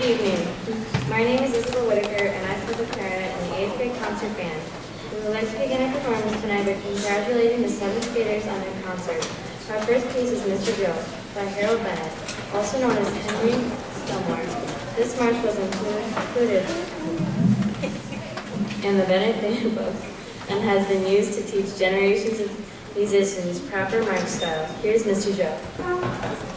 evening. My name is Isabel Whitaker, and I serve a clarinet in the 8th grade concert band. We would like to begin our performance tonight by congratulating the 7th graders on their concert. Our first piece is Mr. Joe by Harold Bennett, also known as Henry Stillmore. This march was included in the Bennett Band book and has been used to teach generations of musicians proper march style. Here's Mr. Joe.